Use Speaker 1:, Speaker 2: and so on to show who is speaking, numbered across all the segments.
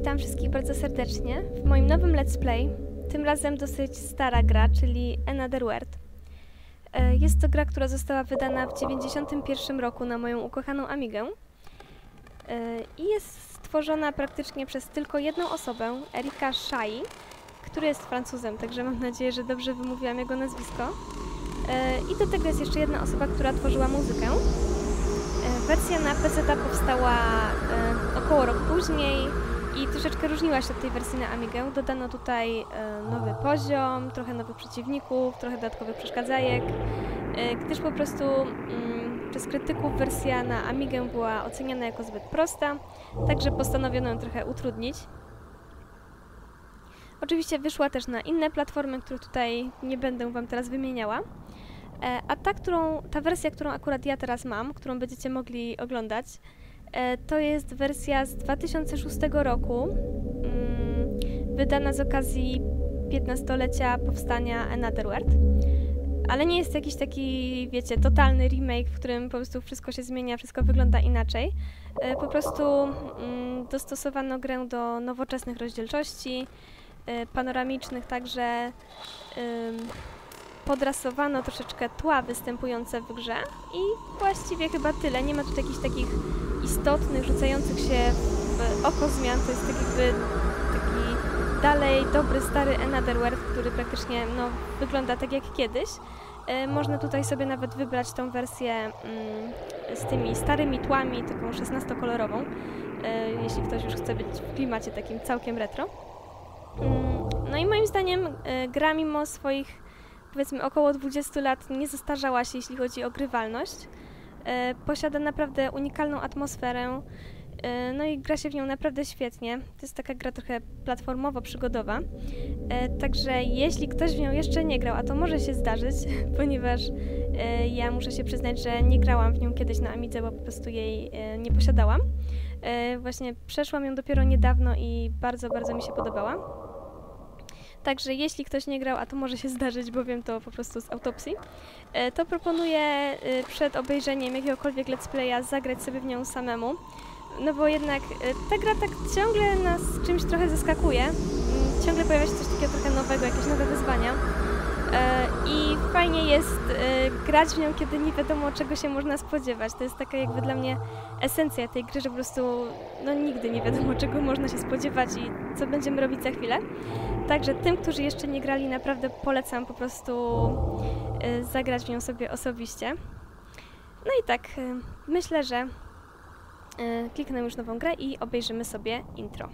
Speaker 1: Witam wszystkich bardzo serdecznie w moim nowym let's play, tym razem dosyć stara gra, czyli Another World. Jest to gra, która została wydana w 1991 roku na moją ukochaną Amigę i jest stworzona praktycznie przez tylko jedną osobę, Erika Shai, który jest Francuzem, także mam nadzieję, że dobrze wymówiłam jego nazwisko. I do tego jest jeszcze jedna osoba, która tworzyła muzykę. Wersja na PC powstała około rok później i troszeczkę różniła się od tej wersji na Amigę. Dodano tutaj nowy poziom, trochę nowych przeciwników, trochę dodatkowych przeszkadzajek, gdyż po prostu przez krytyków wersja na Amigę była oceniana jako zbyt prosta, także postanowiono ją trochę utrudnić. Oczywiście wyszła też na inne platformy, których tutaj nie będę Wam teraz wymieniała. A ta wersja, którą akurat ja teraz mam, którą będziecie mogli oglądać, to jest wersja z 2006 roku, wydana z okazji 15-lecia powstania Another World. Ale nie jest jakiś taki, wiecie, totalny remake, w którym po prostu wszystko się zmienia, wszystko wygląda inaczej. Po prostu dostosowano grę do nowoczesnych rozdzielczości, panoramicznych, także podrasowano troszeczkę tła występujące w grze i właściwie chyba tyle. Nie ma tu jakichś takich istotnych, rzucających się w oko zmian. To jest tak jakby taki dalej dobry, stary Another World, który praktycznie wygląda tak jak kiedyś. Można tutaj sobie nawet wybrać tą wersję z tymi starymi tłami, taką 16-kolorową, jeśli ktoś już chce być w klimacie takim całkiem retro. No i moim zdaniem gra mimo swoich, powiedzmy, około 20 lat nie zestarzała się, jeśli chodzi o grywalność. Posiada naprawdę unikalną atmosferę, no i gra się w nią naprawdę świetnie. To jest taka gra trochę platformowo-przygodowa. Także jeśli ktoś w nią jeszcze nie grał, a to może się zdarzyć, ponieważ ja muszę się przyznać, że nie grałam w nią kiedyś na Amidze, bo po prostu jej nie posiadałam. Właśnie przeszłam ją dopiero niedawno i bardzo, bardzo mi się podobała. Także jeśli ktoś nie grał, a to może się zdarzyć, bo wiem to po prostu z autopsji, to proponuję przed obejrzeniem jakiegokolwiek let's playa zagrać sobie w nią samemu. No bo jednak ta gra tak ciągle nas czymś trochę zaskakuje. Ciągle pojawia się coś takiego trochę nowego, jakieś nowe wyzwania. I fajnie jest grać w nią, kiedy nie wiadomo, czego się można spodziewać. To jest taka jakby dla mnie esencja tej gry, że po prostu nigdy nie wiadomo, czego można się spodziewać i co będziemy robić za chwilę. Także tym, którzy jeszcze nie grali, naprawdę polecam po prostu zagrać w nią sobie osobiście. No i tak, myślę, że kliknę już nową grę i obejrzymy sobie intro.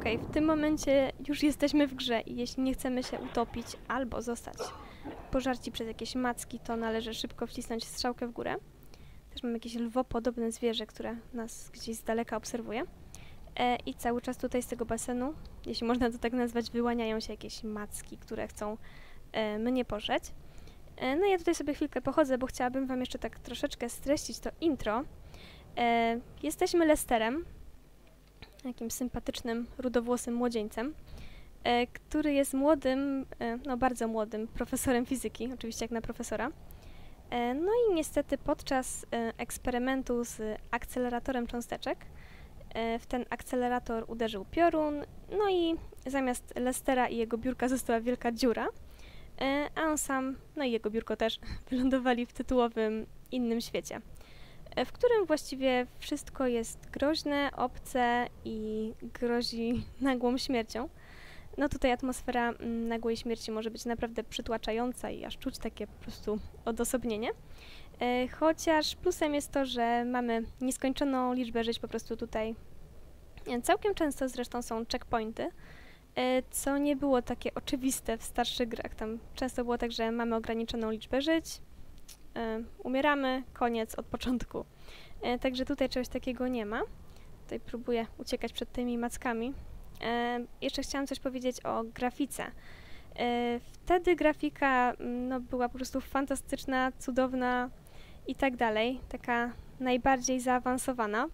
Speaker 1: Okej, w tym momencie już jesteśmy w grze i jeśli nie chcemy się utopić albo zostać pożarci przez jakieś macki, to należy szybko wcisnąć strzałkę w górę. Też mam jakieś lwopodobne zwierzę, które nas gdzieś z daleka obserwuje. I cały czas tutaj z tego basenu, jeśli można to tak nazwać, wyłaniają się jakieś macki, które chcą mnie pożreć. No i ja tutaj sobie chwilkę pochodzę, bo chciałabym wam jeszcze tak troszeczkę streścić to intro. Jesteśmy Lesterem, jakimś sympatycznym, rudowłosym młodzieńcem, który jest młodym, no bardzo młodym profesorem fizyki, oczywiście jak na profesora. No i niestety podczas eksperymentu z akceleratorem cząsteczek w ten akcelerator uderzył piorun, no i zamiast Lestera i jego biurka została wielka dziura, a on sam, no i jego biurko też, wylądowali w tytułowym innym świecie, w którym właściwie wszystko jest groźne, obce i grozi nagłą śmiercią. No tutaj atmosfera nagłej śmierci może być naprawdę przytłaczająca i aż czuć takie po prostu odosobnienie. Chociaż plusem jest to, że mamy nieskończoną liczbę żyć po prostu tutaj. Całkiem często zresztą są checkpointy, co nie było takie oczywiste w starszych grach. Tam często było tak, że mamy ograniczoną liczbę żyć, umieramy, koniec od początku. Także tutaj czegoś takiego nie ma. Tutaj próbuję uciekać przed tymi mackami. Jeszcze chciałam coś powiedzieć o grafice. Wtedy grafika no, była po prostu fantastyczna, cudowna i tak dalej. Taka najbardziej zaawansowana.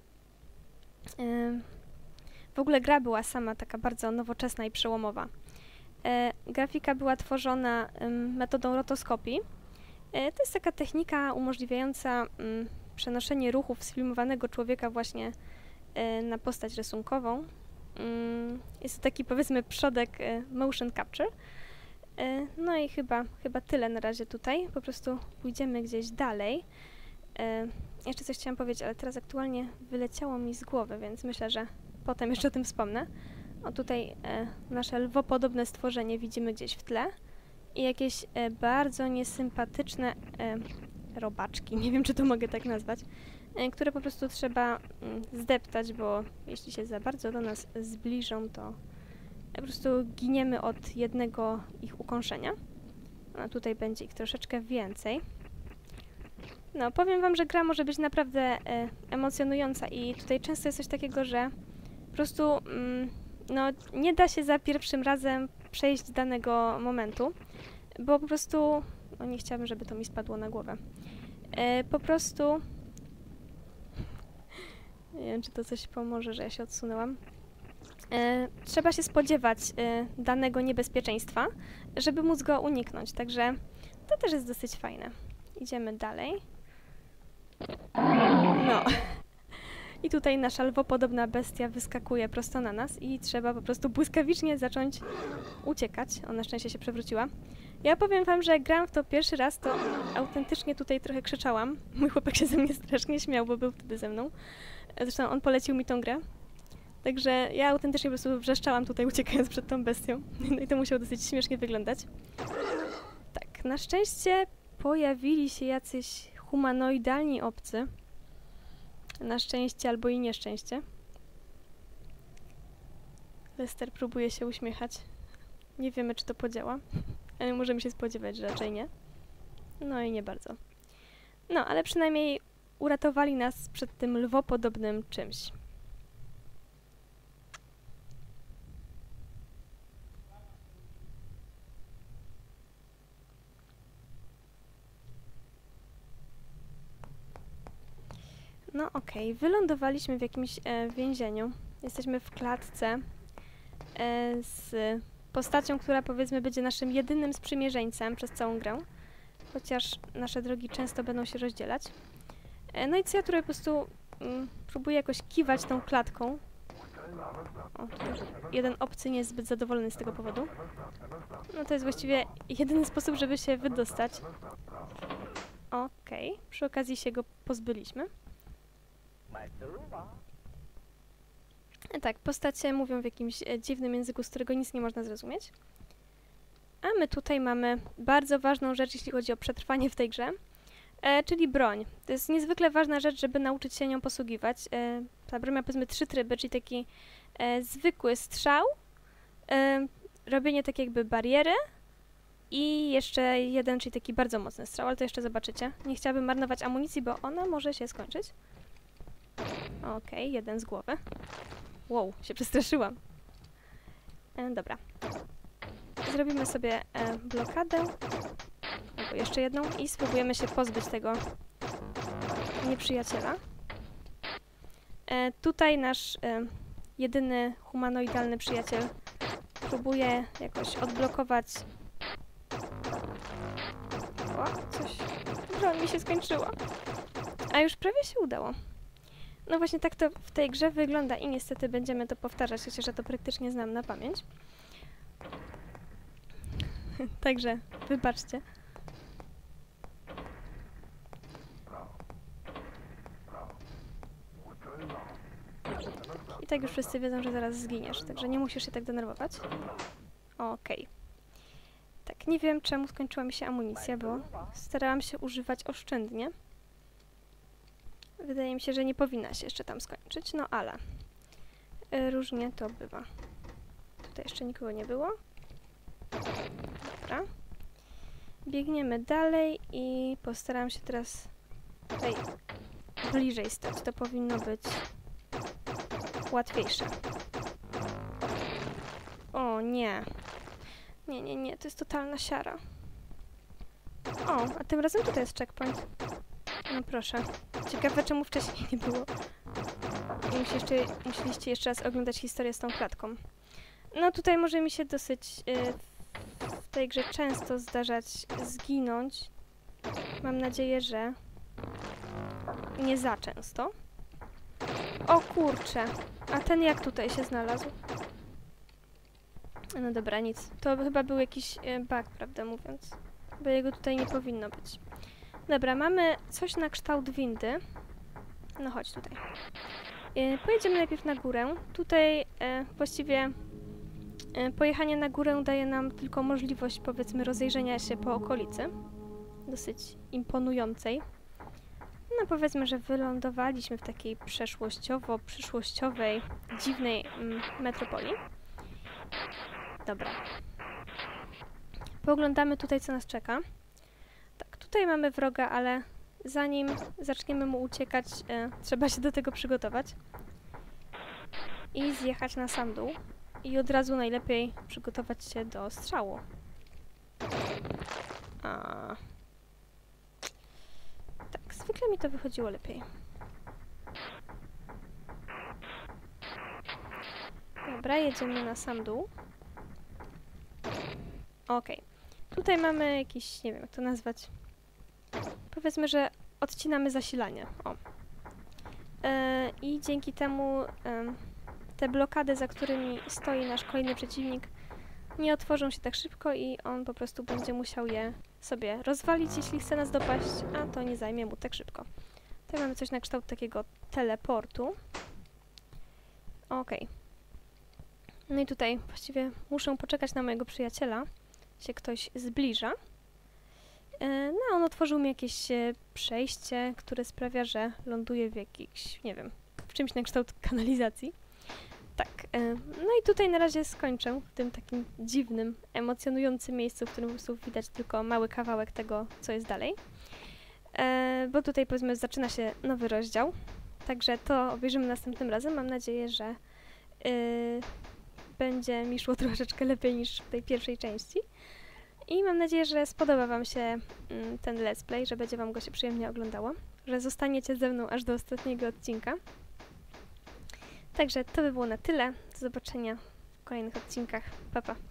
Speaker 1: W ogóle gra była sama taka bardzo nowoczesna i przełomowa. Grafika była tworzona metodą rotoskopii. To jest taka technika umożliwiająca przenoszenie ruchów sfilmowanego człowieka właśnie na postać rysunkową. Jest to taki, powiedzmy, przodek motion capture. No i chyba tyle na razie tutaj. Po prostu pójdziemy gdzieś dalej. Jeszcze coś chciałam powiedzieć, ale teraz aktualnie wyleciało mi z głowy, więc myślę, że potem jeszcze o tym wspomnę. O tutaj nasze lwopodobne stworzenie widzimy gdzieś w tle. I jakieś bardzo niesympatyczne robaczki, nie wiem, czy to mogę tak nazwać, które po prostu trzeba zdeptać, bo jeśli się za bardzo do nas zbliżą, to po prostu giniemy od jednego ich ukąszenia. A tutaj będzie ich troszeczkę więcej. No, powiem wam, że gra może być naprawdę emocjonująca i tutaj często jest coś takiego, że po prostu no, nie da się za pierwszym razem przejść danego momentu, bo po prostu... No, nie chciałabym, żeby to mi spadło na głowę. Po prostu... Nie wiem, czy to coś pomoże, że ja się odsunęłam. Trzeba się spodziewać danego niebezpieczeństwa, żeby móc go uniknąć, także to też jest dosyć fajne. Idziemy dalej. No. I tutaj nasza lwopodobna bestia wyskakuje prosto na nas i trzeba po prostu błyskawicznie zacząć uciekać. Ona na szczęście się przewróciła. Ja powiem wam, że jak grałam w to pierwszy raz, to autentycznie tutaj trochę krzyczałam. Mój chłopak się ze mnie strasznie śmiał, bo był wtedy ze mną. Zresztą on polecił mi tą grę. Także ja autentycznie po prostu wrzeszczałam tutaj, uciekając przed tą bestią. No i to musiało dosyć śmiesznie wyglądać. Tak, na szczęście pojawili się jacyś humanoidalni obcy. Na szczęście albo i nieszczęście. Lester próbuje się uśmiechać. Nie wiemy, czy to podziała, ale możemy się spodziewać, że raczej nie. No i nie bardzo. No, ale przynajmniej uratowali nas przed tym lwopodobnym czymś. No okej, wylądowaliśmy w jakimś więzieniu. Jesteśmy w klatce z postacią, która powiedzmy będzie naszym jedynym sprzymierzeńcem przez całą grę. Chociaż nasze drogi często będą się rozdzielać. No i co ja tutaj po prostu próbuję jakoś kiwać tą klatką. O, jeden obcy nie jest zbyt zadowolony z tego powodu. No to jest właściwie jedyny sposób, żeby się wydostać. Okej, przy okazji się go pozbyliśmy. Tak, postacie mówią w jakimś dziwnym języku, z którego nic nie można zrozumieć. A my tutaj mamy bardzo ważną rzecz, jeśli chodzi o przetrwanie w tej grze, czyli broń. To jest niezwykle ważna rzecz, żeby nauczyć się nią posługiwać. Ta broń ma powiedzmy 3 tryby, czyli taki zwykły strzał, robienie tak jakby bariery i jeszcze jeden, czyli taki bardzo mocny strzał, ale to jeszcze zobaczycie. Nie chciałabym marnować amunicji, bo ona może się skończyć. Okej, jeden z głowy. Wow, się przestraszyłam. Dobra. Zrobimy sobie blokadę. Albo jeszcze jedną i spróbujemy się pozbyć tego nieprzyjaciela. Tutaj nasz jedyny humanoidalny przyjaciel próbuje jakoś odblokować... O, coś... Broń mi się skończyła. A już prawie się udało. No właśnie tak to w tej grze wygląda i niestety będziemy to powtarzać, chociaż ja to praktycznie znam na pamięć. Także wybaczcie. I tak już wszyscy wiedzą, że zaraz zginiesz, także nie musisz się tak denerwować. Okej. Tak, nie wiem czemu skończyła mi się amunicja, bo starałam się używać oszczędnie. Wydaje mi się, że nie powinna się jeszcze tam skończyć, no ale różnie to bywa. Tutaj jeszcze nikogo nie było. Dobra. Biegniemy dalej i postaram się teraz tutaj bliżej stać. To powinno być łatwiejsze. O nie. Nie, to jest totalna siara. O, a tym razem tutaj jest checkpoint. No proszę. Ciekawe, czemu wcześniej nie było. I musieliście jeszcze raz oglądać historię z tą klatką. No tutaj może mi się dosyć w tej grze często zdarzać zginąć. Mam nadzieję, że nie za często. O kurczę, a ten jak tutaj się znalazł? No dobra, nic. To chyba był jakiś bug, prawdę mówiąc. Bo jego tutaj nie powinno być. Dobra, mamy coś na kształt windy. No chodź tutaj. Pojedziemy najpierw na górę. Tutaj właściwie pojechanie na górę daje nam tylko możliwość, powiedzmy, rozejrzenia się po okolicy. Dosyć imponującej. No powiedzmy, że wylądowaliśmy w takiej przyszłościowej, dziwnej metropolii. Dobra. Pooglądamy tutaj, co nas czeka. Tak, tutaj mamy wroga, ale zanim zaczniemy mu uciekać, trzeba się do tego przygotować. I zjechać na sam dół. I od razu najlepiej przygotować się do strzału. Tak, zwykle mi to wychodziło lepiej. Dobra, jedziemy na sam dół. Okej. Tutaj mamy jakiś, nie wiem jak to nazwać. Powiedzmy, że odcinamy zasilanie. O. I dzięki temu te blokady, za którymi stoi nasz kolejny przeciwnik, nie otworzą się tak szybko i on po prostu będzie musiał je sobie rozwalić, jeśli chce nas dopaść, a to nie zajmie mu tak szybko. Tutaj mamy coś na kształt takiego teleportu. Okej. No i tutaj właściwie muszę poczekać na mojego przyjaciela. Się ktoś zbliża. No, on otworzył mi jakieś przejście, które sprawia, że ląduję w jakiś, nie wiem, w czymś na kształt kanalizacji. Tak, no i tutaj na razie skończę w tym takim dziwnym, emocjonującym miejscu, w którym po prostu widać tylko mały kawałek tego, co jest dalej. Bo tutaj, powiedzmy, zaczyna się nowy rozdział. Także to obejrzymy następnym razem. Mam nadzieję, że będzie mi szło troszeczkę lepiej niż w tej pierwszej części. I mam nadzieję, że spodoba wam się ten let's play, że będzie wam go się przyjemnie oglądało, że zostaniecie ze mną aż do ostatniego odcinka. Także to by było na tyle. Do zobaczenia w kolejnych odcinkach. Pa, pa.